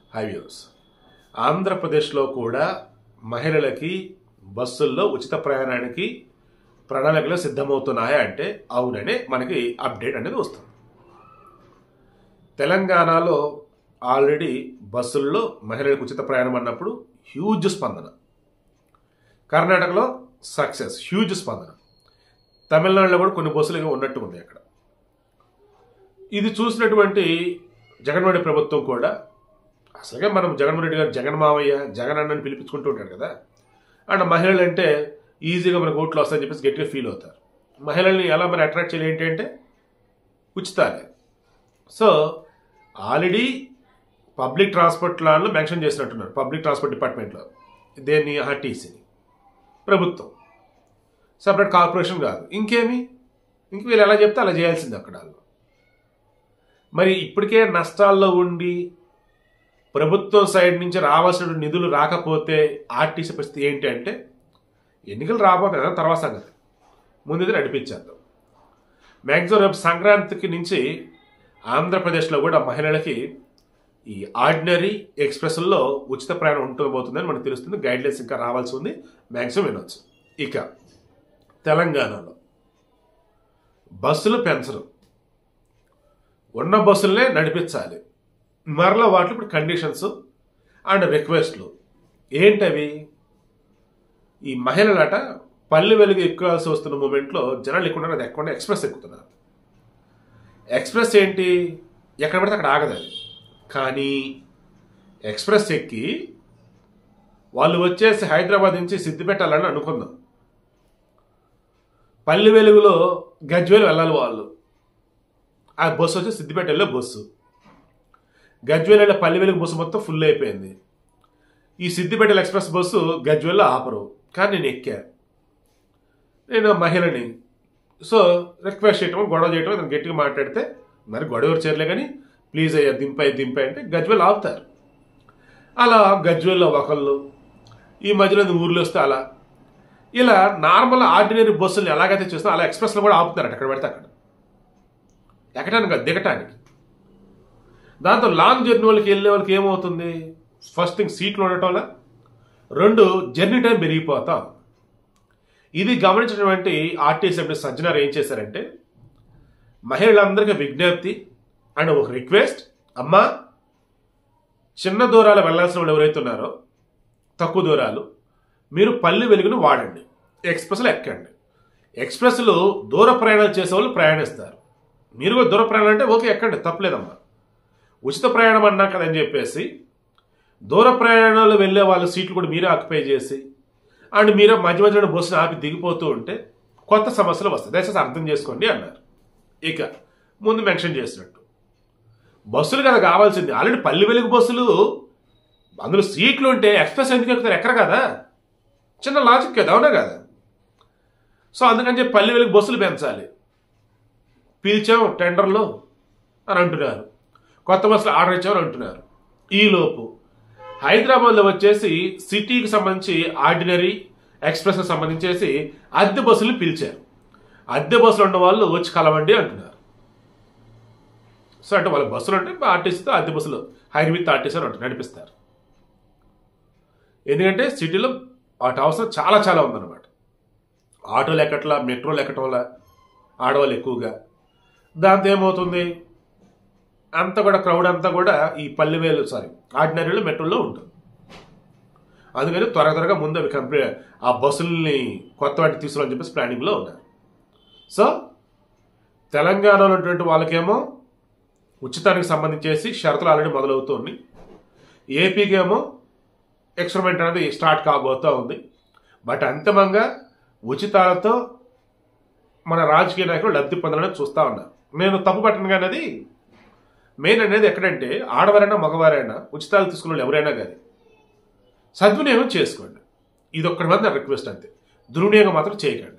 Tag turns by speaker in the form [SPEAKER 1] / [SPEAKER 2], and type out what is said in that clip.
[SPEAKER 1] Highways ఆంధ్రప్రదేశ్లో కూడా మహిళలకి బస్సుల్లో ఉచిత ప్రయాణానికి ప్రణాళికలు సిద్ధమవుతున్నాయా అంటే అవుననే మనకి అప్డేట్ అనేది వస్తుంది. తెలంగాణలో ఆల్రెడీ బస్సుల్లో మహిళలకు ఉచిత ప్రయాణం అన్నప్పుడు హ్యూజ్ స్పందన, కర్ణాటకలో సక్సెస్, హ్యూజ్ స్పందన, తమిళనాడులో కూడా కొన్ని బస్సులు ఉన్నట్టు ఉంది అక్కడ. ఇది చూసినటువంటి జగన్మోహన్ రెడ్డి ప్రభుత్వం కూడా అసలుగా మనం జగన్మోహన్ రెడ్డి గారు జగన్ మావయ్య జగన్ అన్నని పిలిపించుకుంటూ ఉంటాడు కదా, అండ్ మహిళలు అంటే ఈజీగా మనకు ఓట్లు వస్తాయని చెప్పేసి గట్టిగా ఫీల్ అవుతారు. మహిళల్ని ఎలా మరి అట్రాక్ట్ చేయాలి ఏంటి అంటే ఉచితాలే. సో ఆల్రెడీ పబ్లిక్ ట్రాన్స్పోర్ట్ లాలో మెన్షన్ చేసినట్టున్నారు, పబ్లిక్ ట్రాన్స్పోర్ట్ డిపార్ట్మెంట్లో. దేన్ని? ఆర్టీసీని. ప్రభుత్వం సపరేట్ కార్పొరేషన్ కాదు, ఇంకేమి, ఇంక వీళ్ళు ఎలా చెప్తే అలా చేయాల్సింది అక్కడ. మరి ఇప్పటికే నష్టాల్లో ఉండి ప్రభుత్వం సైడ్ నుంచి రావాల్సిన నిధులు రాకపోతే ఆర్టీసీ పరిస్థితి ఏంటి అంటే ఎన్నికలు రాబోతాయి కదా, తర్వాత సంగతి, ముందు నడిపించేద్దాం. మ్యాక్సిమం రేపు సంక్రాంతికి నుంచి ఆంధ్రప్రదేశ్లో కూడా మహిళలకి ఈ ఆర్డినరీ ఎక్స్ప్రెస్ల్లో ఉచిత ప్రయాణం ఉండబోతుందని మనకు తెలుస్తుంది. గైడ్లైన్స్ ఇంకా రావాల్సి ఉంది, మ్యాక్సిమం వినొచ్చు. ఇక తెలంగాణలో బస్సులు పెంచరు, ఉన్న బస్సులనే నడిపించాలి. మరలా వాటిలో ఇప్పుడు కండిషన్స్ అండ్ రిక్వెస్ట్లు ఏంటవి? ఈ మహిళలట పల్లె వెలుగు ఎక్కాల్సి వస్తున్న మూమెంట్లో జనాలు ఎక్కువ అది ఎక్కకుండా ఎక్స్ప్రెస్ ఎక్కుతున్నారు. ఎక్స్ప్రెస్ ఏంటి, ఎక్కడ పడితే అక్కడ ఆగదని. కానీ ఎక్స్ప్రెస్ ఎక్కి వాళ్ళు వచ్చేసి హైదరాబాద్ నుంచి సిద్దిపేట వెళ్ళాలని అనుకుందాం. పల్లె వెలుగులో గజ్వేల్ వెళ్ళాలి వాళ్ళు, ఆ బస్సు వచ్చి సిద్దిపేట వెళ్ళే బస్సు. గజ్వేల్ వెళ్ళే పల్లె వెలుగు బస్సు మొత్తం ఫుల్ అయిపోయింది. ఈ సిద్దిపేట ఎక్స్ప్రెస్ బస్సు గజ్వేల్లో ఆపరు. కానీ నేను ఎక్కా, నేను మహిళని. సో రిక్వెస్ట్ చేయటం, గొడవ చేయటం, నేను గట్టిగా మాట్లాడితే మరి గొడవ చేరలే కానీ ప్లీజ్ అయ్యా దింపాయి అంటే గజ్వేల్ ఆపుతారు. అలా గజ్వేల్లో ఒకళ్ళు, ఈ మధ్యలో ఊర్లో వస్తే అలా, ఇలా నార్మల్ ఆర్డినరీ బస్సులు ఎలాగైతే చూస్తున్నా అలా ఎక్స్ప్రెస్లో కూడా ఆపుతారట అక్కడ పడితే అక్కడ, ఎక్కడానికి కాదు దిగటానికి. దాంతో లాంగ్ జర్నీ వాళ్ళకి వెళ్ళే వాళ్ళకి ఏమవుతుంది? ఫస్ట్ థింగ్ సీట్లు ఉండటం వల్ల, రెండు జర్నీ టైం పెరిగిపోతాం. ఇది గమనించినటువంటి ఆర్టీసీ ఎంపీ సజ్జనార్ ఏం చేశారంటే మహిళలందరికీ విజ్ఞప్తి అండ్ ఒక రిక్వెస్ట్, అమ్మా చిన్న దూరాలు వెళ్లాల్సిన వాళ్ళు ఎవరైతే ఉన్నారో, తక్కువ దూరాలు, మీరు పల్లె వెలుగును వాడండి, ఎక్స్ప్రెస్లో ఎక్కండి. ఎక్స్ప్రెస్లో దూర ప్రయాణాలు చేసే వాళ్ళు ప్రయాణిస్తారు, మీరు కూడా దూర ప్రయాణం అంటే ఓకే ఎక్కండి, తప్పలేదమ్మా. ఉచిత ప్రయాణం అన్నా కదని చెప్పేసి దూర ప్రయాణాలు వెళ్ళే వాళ్ళ సీట్లు కూడా మీరే ఆక్యుపై చేసి అండ్ మీరే మధ్య మధ్యలో బస్సును ఆపి దిగిపోతూ ఉంటే కొత్త సమస్యలు వస్తాయి, దయచేసి అర్థం చేసుకోండి అన్నారు. ఇక ముందు మెన్షన్ చేసినట్టు బస్సులు కదా కావాల్సింది, ఆల్రెడీ పల్లె వెలుగు బస్సులు అందులో సీట్లు ఉంటే ఎక్స్ప్రెస్ ఎందుకు ఎక్కుతారు? ఎక్కడ కదా, చిన్న లాజిక్ కదా, అవునా కదా? సో అందుకని చెప్పి పల్లె వెలుగు బస్సులు పెంచాలి. పిలిచాం టెండర్లో అని అంటున్నారు, కొత్త బస్సులు ఆర్డర్ ఇచ్చామని అంటున్నారు. ఈలోపు హైదరాబాద్లో వచ్చేసి సిటీకి సంబంధించి ఆర్డినరీ ఎక్స్ప్రెస్కి సంబంధించేసి అద్దె బస్సులు పిలిచారు. అద్దె బస్సులు ఉన్న వాళ్ళు వచ్చి కలవండి అంటున్నారు. సో అంటే వాళ్ళ బస్సులు అంటే ఆర్టీసీతో అద్దె బస్సులు హైర్ విత్ ఆర్టీసీ అని నడిపిస్తారు. ఎందుకంటే సిటీలో వాటి అవసరం చాలా చాలా ఉందన్నమాట. ఆటోలు ఎక్కట్లా, మెట్రోలు ఎక్కటం వల్ల ఆడవాళ్ళు ఎక్కువగా, దాంతో ఏమవుతుంది అంతా కూడా క్రౌడ్ అంతా కూడా ఈ ఆర్డినరీలో మెట్రోల్లో ఉంటుంది. అందుకని త్వరగా ముందు అవి కంప్లీట్ ఆ బస్సుల్ని కొత్త వాటికి తీసుకురాని చెప్పేసి ప్లానింగ్లో ఉన్నారు. సో తెలంగాణలో ఉన్నటువంటి వాళ్ళకేమో ఉచితానికి సంబంధించేసి షరతులు ఆల్రెడీ మొదలవుతుంది. ఏపీకి ఏమో ఎక్స్పెరిమెంట్ అనేది స్టార్ట్ కాబోతూ ఉంది. బట్ అంతిమంగా ఉచితాలతో మన రాజకీయ నాయకులు లబ్ధి పొందాలని చూస్తూ ఉన్నారు. నేను తప్పు పట్టను కానీ అది మెయిన్ అనేది ఎక్కడంటే ఆడవారైనా మగవారైనా ఉచితాలు తీసుకున్న వాళ్ళు ఎవరైనా కానీ సద్వినియోగం చేసుకోండి. ఇది ఒక్కడి మంది రిక్వెస్ట్ అంతే, దుర్వినియోగం మాత్రం చేయకండి.